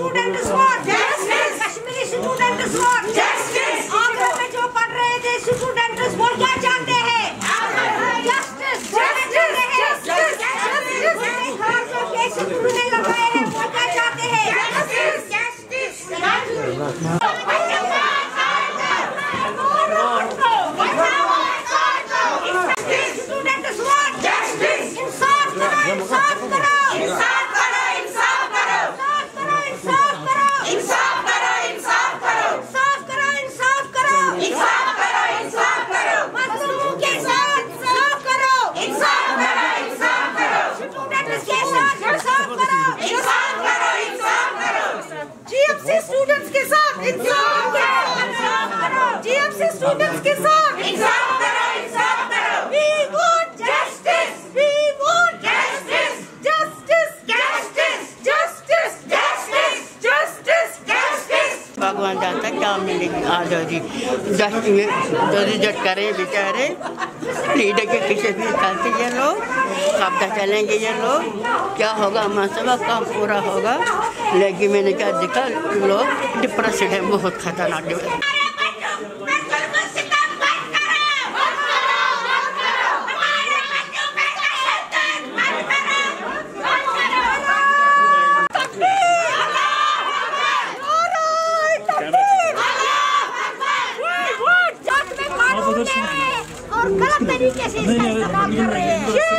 Students want justice, Kashmiri students want justice. Agra में जो पढ़ रहे थे स्टूडेंट्स वो क्या चाहते हैं? Justice, justice, justice, justice. हर जो केस उन्होंने लगाए हैं वो क्या चाहते हैं? Justice, justice. Students want justice. इंसाफ करो, इंसाफ करो, इंसाफ करो, इंसाफ करो, इंसाफ करो, इंसाफ करो, इंसाफ करो, इंसाफ करो, इंसाफ करो, इंसाफ करो, इंसाफ करो, मजलूमों के साथ इंसाफ करो, इंसाफ करो, इंसाफ करो, स्टूडेंट्स के साथ इंसाफ करो, इंसाफ करो, इंसाफ करो, जीएफसी स्टूडेंट्स के साथ इंसाफ करो, इंसाफ करो, जीएफसी स्टूडेंट्स के साथ इंसाफ करो, इंसाफ करो। We want justice, we want justice, justice, justice, justice, justice, justice, justice। भगवान जानता क्या मिलेगी आज़ादी। जट करे बेचारे लीडर के पीछे भी चलते ये लोग, कब तक चलेंगे ये लोग? क्या होगा? मसला काम पूरा होगा, लेकिन मैंने क्या देखा लोग डिप्रेशन है, बहुत खतरनाक है। और गलत तरीके से इसका इस्तेमाल कर रहे हैं।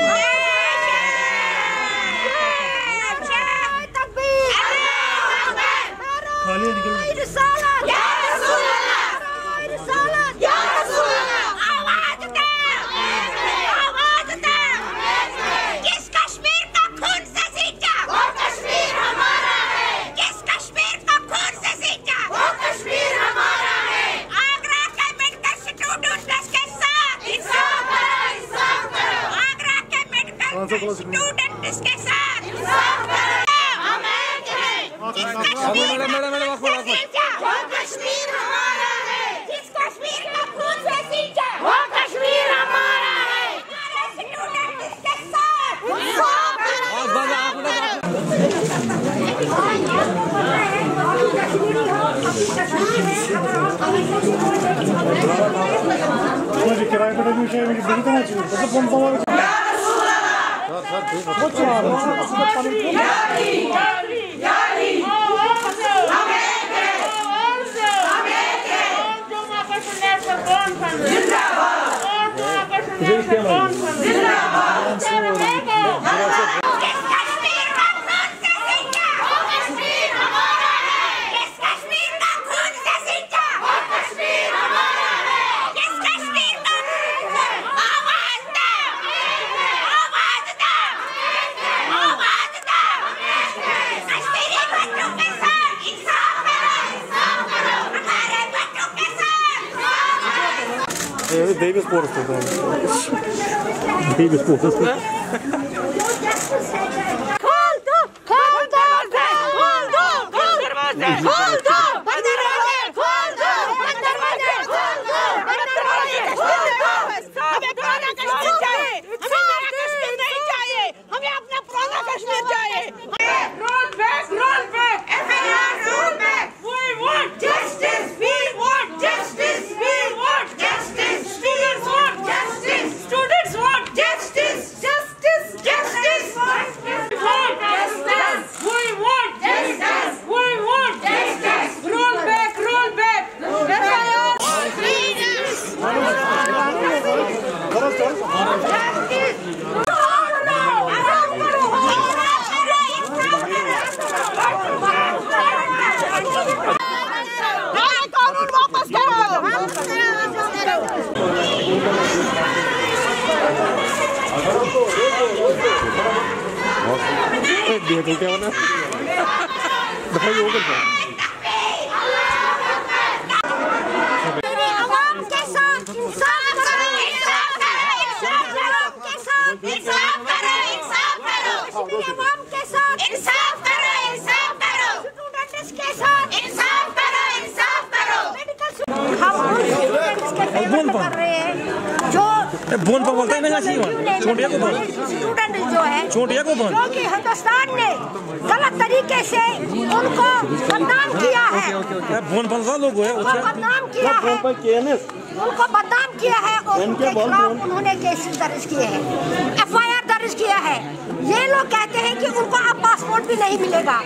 किस कश्मीर का खून से सींचा वो कश्मीर हमारा है, किस कश्मीर का खून से सींचा वो कश्मीर हमारा है। आगरा के मेडिकल स्टूडेंट्स के साथ इंसाफ करो, इंसाफ करो, आगरा के मेडिकल स्टूडेंट्स के साथ इंसाफ करो। हम एक हैं, जिस कश्मीर का खून से सींचा वो कश्मीर हमारा है, जिस कश्मीर का खून से सींचा वो कश्मीर हमारा है। हमारे स्टूडेंट्स के साथ इंसाफ करो। Baby sports to them. Baby sports. खोल दो, खोल दरवाजे, खोल दो, खोल दरवाजे, खोल दो, बंद दरवाजे, खोल दो, बंद दरवाजे, खोल दो, बंद दरवाजे, खोल दो। हमें पुराना कश्मीर चाहिए, हमें नया कश्मीर नहीं चाहिए, हमें अपना पुराना कश्मीर चाहिए। Roll back, FIR, roll back. We want justice, we want justice, we want justice. Students want justice, students want justice, justice, justice, justice. We want justice, we want justice, we want justice. Roll back, roll back. FIR, freedom. कानून वापस करो, दिया तो क्या बना? बताइए वो क्या? आवाम के साथ इंसाफ करो, इंसाफ करो, इंसाफ करो, के साथ इंसाफ करो, इंसाफ करो, आवाम के साथ इंसाफ करो, इंसाफ करो, स्टूडेंट्स के साथ इंसाफ करो, इंसाफ करो। हम स्टूडेंट्स के फेवर में कर रहे हैं जो बोल पर बोलते हैं ना, स्टूडेंट जो है जो कि हिंदुस्तान ने गलत तरीके से उनको बदनाम किया है, उनको बदनाम किया है और उनके खिलाफ उन्होंने केसेस दर्ज किए हैं, FIR दर्ज किया है। ये लोग कहते हैं कि उनको अब पासपोर्ट भी नहीं मिलेगा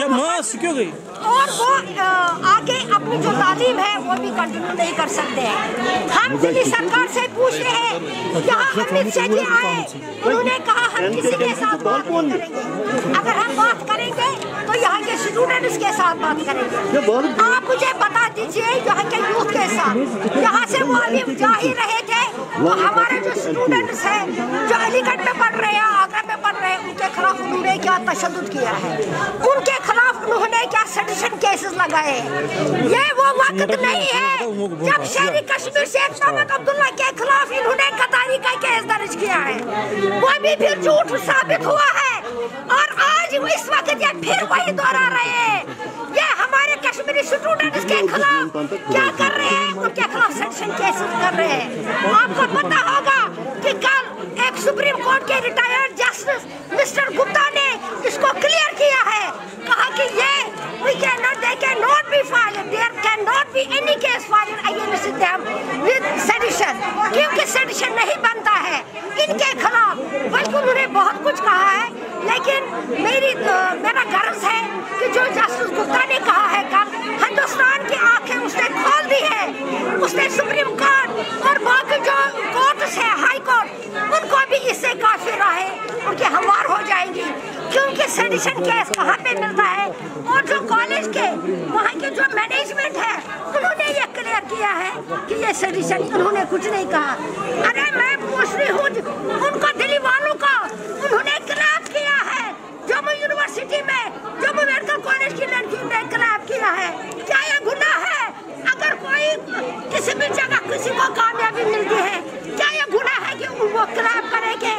और वो आगे अपनी जो तालीम है वो भी कंटिन्यू नहीं कर सकते हैं। हम दिल्ली सरकार से पूछते हैं, यहाँ अमित शाह जी आए, उन्होंने कहा हम किसी के साथ बात नहीं करेंगे, अगर हम बात करेंगे तो यहाँ के स्टूडेंट्स के साथ बात करेंगे। आप मुझे बता दीजिए यहाँ के यूथ के साथ, यहाँ से वो अभी जा ही रहे थे, वो हमारे जो स्टूडेंट्स हैं जो अलीगढ़ में पढ़ रहे हैं, आगरा में पढ़ रहे हैं, उनके खिलाफ उन्होंने क्या तशद्दुद किया है, उनके खिलाफ उन्होंने क्या सेडिशन केसेस लगाए। ये वो वक्त नहीं है जब शहरी कश्मीर से मोहम्मद अब्दुल्ला के खिलाफ इन्होंने गद्दारी का केस दर्ज किया है, वो भी फिर झूठ साबित हुआ है और आज इस वक्त ये फिर वही दोहरा रहे हैं। ये हमारे कश्मीरी स्टूडेंट्स के खिलाफ क्या कर रहे हैं, उनके खिलाफ सेडिशन केसेस कर रहे हैं। आपको पता होगा कि कल एक सुप्रीम कोर्ट के रिटायर्ड जस्टिस मिस्टर गुप्ता ने इसको क्लियर किया है, कहा कि ये they cannot be filed, there cannot be any case filed against them with sedition, क्योंकि सेडिशन नहीं बनता है इनके खिलाफ। बल्कि उन्होंने बहुत कुछ कहा है, लेकिन मेरा गर्व है कि जो जस्टिस गुप्ता ने कहा है कल, हिंदुस्तान की आंखें उसने खोल दी है, उसने सुप्रीम कोर्ट और बाकी जो कोर्ट्स है, हाई कोर्ट, उनको भी इससे काफी राहें उनके हमवार हो जाएंगी, क्योंकि सेडिशन केस कहाँ पे मिलता है। और जो कॉलेज के वहाँ के जो मैनेजमेंट है उन्होंने ये क्लियर किया है कि ये सेडिशन, उन्होंने कुछ नहीं कहा। अरे मैं पूछ रही हूँ उनको, दिल्ली वालों का उन्होंने क्लैप किया है, जम्मू यूनिवर्सिटी में जम्मू मेडिकल कॉलेज की लड़की ने क्लैप किया है, क्या ये गुनाह है? अगर कोई किसी भी जगह किसी को कामयाबी मिलती है, क्या ये गुनाह है कि वो क्लैप करेंगे?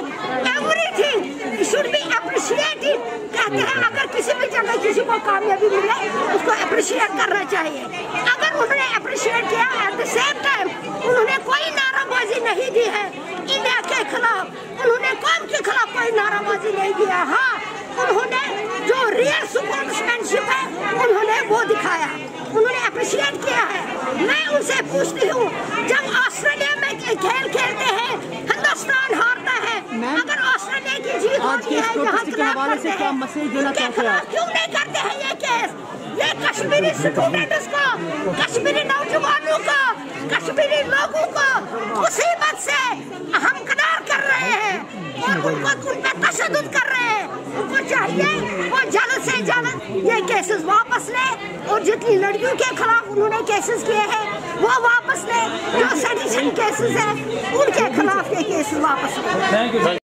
एवरीथिंग शुड बी अप्रिशिएटेड, कहते हैं अगर किसी भी जगह किसी को कामयाबी मिले उसको अप्रिशिएट करना चाहिए। अगर उन्होंने अप्रिशिएट किया, एट द सेम टाइम उन्होंने कोई नाराबाजी नहीं दी है इंडिया के खिलाफ, उन्होंने कौम के खिलाफ कोई नाराबाजी नहीं दिया। हाँ, उन्होंने जो रियल स्पोर्ट्समैनशिप है उन्होंने वो दिखाया, उन्होंने अप्रिशिएट किया है। मैं उनसे पूछती हूँ, जब ऑस्ट्रेलिया में खेल खेलते हैं हिंदुस्तान हारता है, अगर ऑस्ट्रेलिया की जीत होती है, यहाँ के खिलाफ क्यों नहीं करते हैं ये केस? ये कश्मीरी स्टूडेंट्स को, कश्मीरी नौजवानों को, कश्मीरी लोगों को मुसीबत से हमकदार कर रहे हैं और उनको उन पर तशद्दुद कर रहे हैं। उनको चाहिए वो जल्द से जल्द ये केसेस वापस ले और जितनी लड़कियों के खिलाफ उन्होंने केसेस किए हैं वो वापस ले, जो सेडिशन केसेस हैं उनके खिलाफ ये केसेस वापस ले।